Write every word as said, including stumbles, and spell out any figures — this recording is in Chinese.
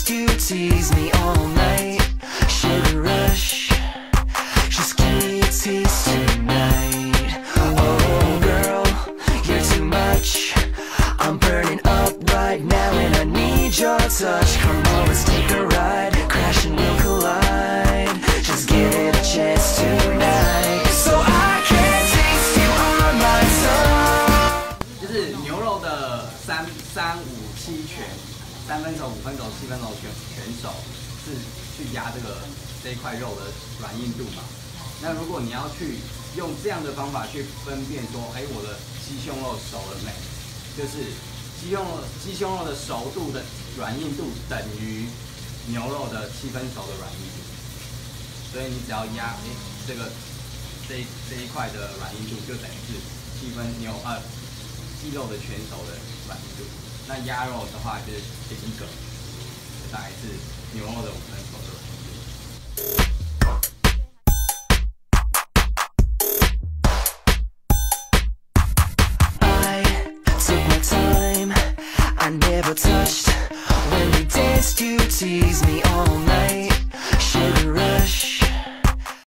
danced, you teased me all night. Sugar rush, just give me a taste tonight. Oh girl, you're too much. I'm burning up right now and I need your touch. Come on, let's take a ride. Crash and we'll collide. Just give it a chance tonight. So I can taste you on my tongue. 就是牛肉的三三五七拳，三分熟、五分熟、七分熟全全熟，是去压这个这一块肉的软硬度嘛。那如果你要去用这样的方法去分辨说，哎，我的鸡胸肉熟了没？就是鸡胸肉鸡胸肉的熟度的软硬度等于牛肉的七分熟的软硬度，所以你只要压哎这个这这一块的软硬度，就等于是七分牛呃鸡肉的全熟的软硬度。那鸭肉的话就是减一个，大概是牛肉的五分熟的软硬度。 I never touched when we danced, you teased me all night.